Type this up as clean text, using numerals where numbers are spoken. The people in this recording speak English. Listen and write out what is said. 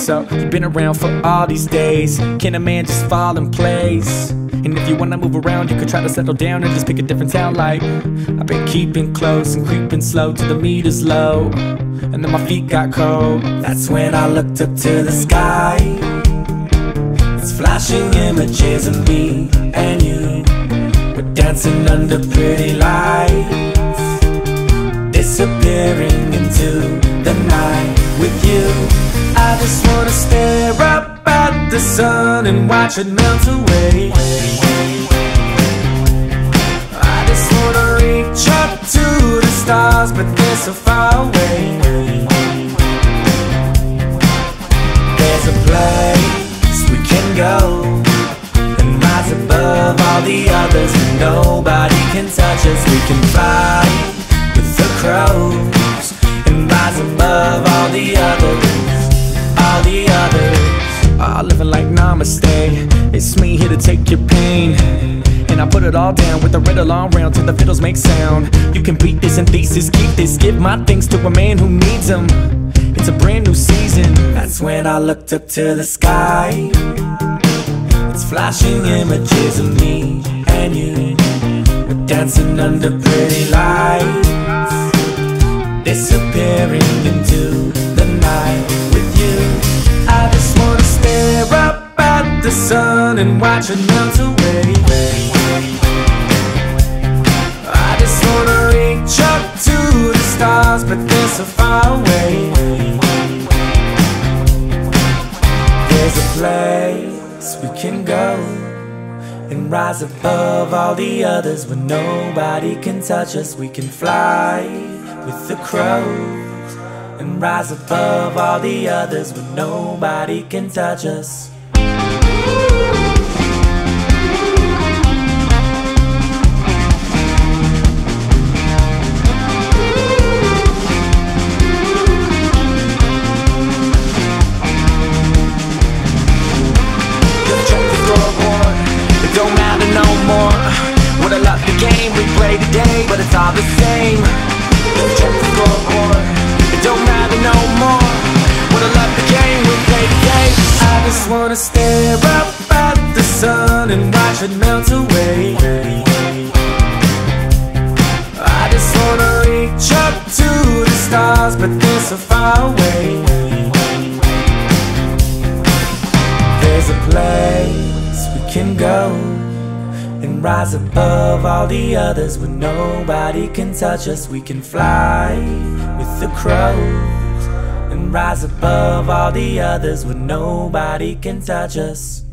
So you've been around for all these days. Can a man just fall in place? And if you wanna move around, you could try to settle down and just pick a different town. Like, I've been keeping close and creeping slow till the meter's low, and then my feet got cold. That's when I looked up to the sky. It's flashing images of me and you. We're dancing under pretty lights, disappearing into the night with you. I just wanna stare up at the sun and watch it melt away. I just wanna reach up to the stars, but they're so far away. There's a place we can go and rise above all the others, and nobody can touch us. We can fly with the crows and rise above all the others, all the others. Living like namaste. It's me here to take your pain, and I put it all down with the riddle all round till the fiddles make sound. You can beat this and thesis, keep this. Give my things to a man who needs them. It's a brand new season. That's when I looked up to the sky. It's flashing images of me and you. We're dancing under pretty lights, disappearing into the night with you. I just wanna stare up at the sun and watch it melt away. I just wanna reach up to the stars, but they're so far away. There's a place we can go and rise above all the others where nobody can touch us. We can fly with the crows and rise above all the others where nobody can touch us. Scoreboard, it don't matter no more. Would I love the game we play today, but it's all the same. Check the scoreboard, it don't matter no more. Would I love the game we play today? I just wanna stare up at the sun and watch it melt away. I just wanna reach up to the stars, but they're so far away. There's a place we can go and rise above all the others where nobody can touch us. We can fly with the crows and rise above all the others where nobody can touch us.